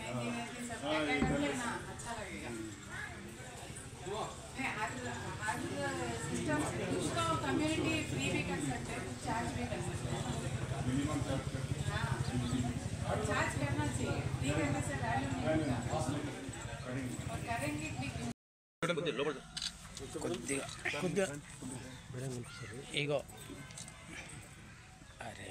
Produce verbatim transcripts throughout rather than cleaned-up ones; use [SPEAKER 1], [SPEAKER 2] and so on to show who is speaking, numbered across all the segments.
[SPEAKER 1] नहीं करके ना अच्छा लगेगा। नहीं हर हर सिस्टम कुछ तो कम्युनिटी फ्री भी कर सकते हैं, कुछ चार्ज भी कर सकते हैं। मिनिमम चार्ज करके हाँ और चार्ज करना चाहिए, फ्री करने से वैल्यू नहीं होगा और करेंगे भी क्यों।
[SPEAKER 2] కొద్దిగా కొద్దిగా ఇగో అరే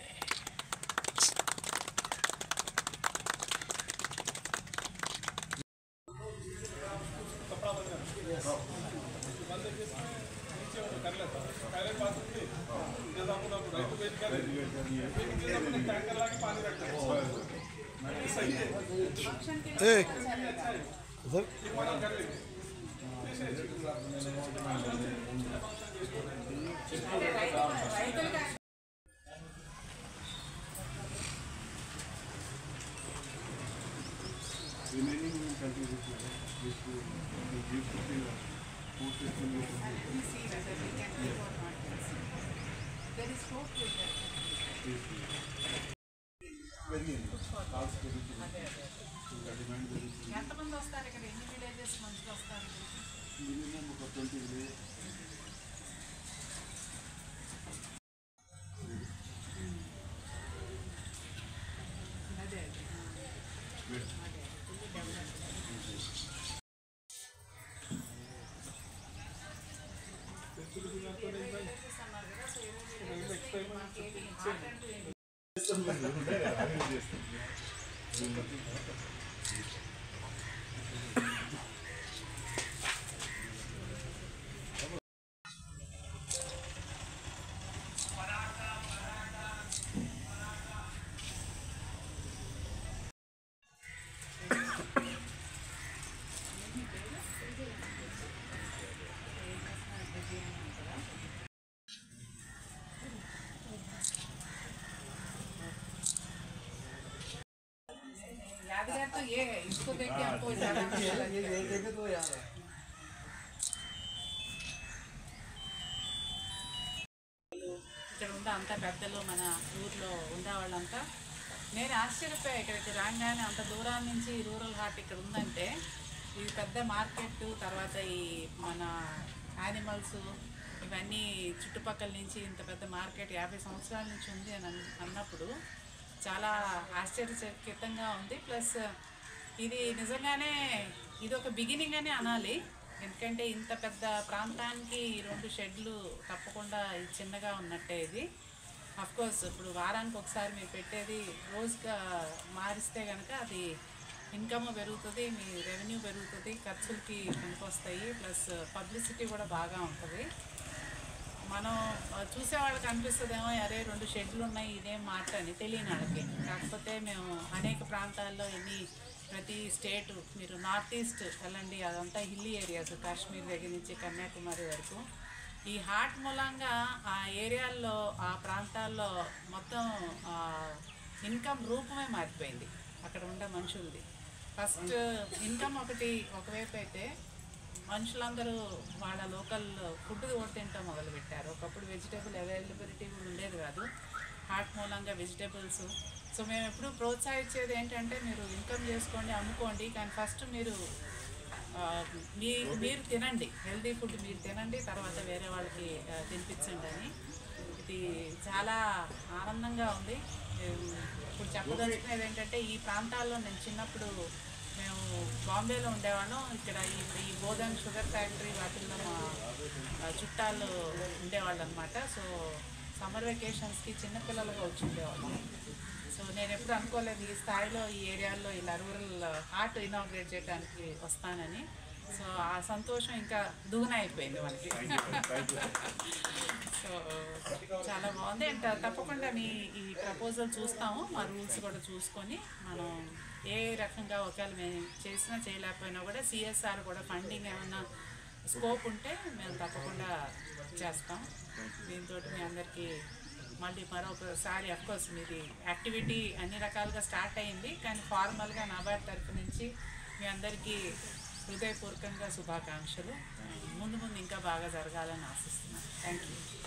[SPEAKER 3] remaining countries which which will give to the food system.
[SPEAKER 1] And we see whether we can live or not. There is hope with that.
[SPEAKER 3] Very fast position. Demand very.
[SPEAKER 1] ఎంతమంది వస్తారు ఇక్కడ, ఎన్ని విలేజెస్ నుంచి వస్తారు?
[SPEAKER 3] మినిమం ఒక twenty village.
[SPEAKER 1] అదే అదే यादगार तो ये है, इसको देख के हमको ज़्यादा अच्छा लगता है। ఇక్కడ ఉన్న అంత పెద్దలు మన ఊర్లో ఉండేవాళ్ళంతా నేను ఆశ్చర్యపోయా, ఇక్కడికి రాగానే అంత దూరం నుంచి రూరల్ హార్ట్ ఇక్కడ ఉందంటే ఇది పెద్ద మార్కెట్, తర్వాత ఈ మన యానిమల్స్ ఇవన్నీ చుట్టుపక్కల నుంచి ఇంత పెద్ద మార్కెట్ యాభై సంవత్సరాల నుంచి ఉంది అని అన్నప్పుడు చాలా ఆశ్చర్యచకితంగా ఉంది. ప్లస్ ఇది నిజంగానే ఇది ఒక బిగినింగ్ అని అనాలి, ఎందుకంటే ఇంత పెద్ద ప్రాంతానికి రెండు షెడ్లు తప్పకుండా ఇది చిన్నగా ఉన్నట్టే. ఇది అఫ్కోర్స్ ఇప్పుడు వారానికి ఒకసారి మీరు పెట్టేది రోజుగా మారిస్తే కనుక అది ఇన్కమ్ పెరుగుతుంది, మీ రెవెన్యూ పెరుగుతుంది, ఖర్చులకి పనికొస్తాయి, ప్లస్ పబ్లిసిటీ కూడా బాగా ఉంటుంది. మనం చూసేవాళ్ళకి అనిపిస్తుందేమో అరే రెండు షెడ్లు ఉన్నాయి ఇదేం మాట అని, తెలియని వాళ్ళకి. కాకపోతే మేము అనేక ప్రాంతాల్లో ఎన్ని ప్రతి స్టేట్ మీరు నార్త్ ఈస్ట్ వెళ్ళండి, అదంతా హిల్లీ ఏరియాస్, కాశ్మీర్ దగ్గర నుంచి కన్యాకుమారి వరకు ఈ హార్ట్ మూలంగా ఆ ఏరియాల్లో ఆ ప్రాంతాల్లో మొత్తం ఇన్కమ్ రూపమే మారిపోయింది అక్కడ ఉండే మనుషులది. ఫస్ట్ ఇన్కమ్ ఒకటి ఒకవైపు అయితే మనుషులందరూ వాళ్ళ లోకల్ ఫుడ్ కూడా తింటాం మొదలుపెట్టారు. ఒకప్పుడు వెజిటేబుల్ అవైలబిలిటీ కూడా ఉండేది కాదు, హార్ట్ మూలంగా వెజిటేబుల్స్. సో మేము ఎప్పుడు ప్రోత్సహించేది ఏంటంటే మీరు ఇన్కమ్ చేసుకోండి, అమ్ముకోండి, కానీ ఫస్ట్ మీరు మీ మీరు తినండి, హెల్తీ ఫుడ్ మీరు తినండి, తర్వాత వేరే వాళ్ళకి తినిపించండి అని. ఇది చాలా ఆనందంగా ఉంది. ఇప్పుడు చెప్పదలుచుకునేది ఏంటంటే ఈ ప్రాంతాల్లో నేను చిన్నప్పుడు మేము బాంబేలో ఉండేవాళ్ళం, ఇక్కడ ఈ ఈ గోదాం షుగర్ ఫ్యాక్టరీ వాటిల్లో మా చుట్టాలు ఉండేవాళ్ళు అనమాట. సో సమ్మర్ వెకేషన్స్కి చిన్నపిల్లలుగా వచ్చి ఉండేవాళ్ళం. సో నేను ఎప్పుడు అనుకోలేదు ఈ స్థాయిలో ఈ ఏరియాలో ఇలా రూరల్ హార్ట్ ఇనాగ్రేట్ చేయడానికి వస్తానని. సో ఆ సంతోషం ఇంకా దుగున అయిపోయింది మనకి. సో చాలా బాగుంది. అండ్ తప్పకుండా మీ ఈ ప్రపోజల్ చూస్తాము, మా రూల్స్ కూడా చూసుకొని మనం ఏ రకంగా ఒకవేళ మేము చేసినా చేయలేకపోయినా కూడా సిఎస్ఆర్ కూడా ఫండింగ్ ఏమైనా స్కోప్ ఉంటే మేము తప్పకుండా చేస్తాం. దీంతో మీ అందరికీ మళ్ళీ మరొకసారి అఫ్కోర్స్ మీది యాక్టివిటీ అన్ని రకాలుగా స్టార్ట్ అయింది, కానీ ఫార్మల్గా నాబార్డ్ తరఫు నుంచి మీ అందరికీ హృదయపూర్వకంగా శుభాకాంక్షలు. ముందు ముందు ఇంకా బాగా జరగాలని ఆశిస్తున్నాను. Thank you.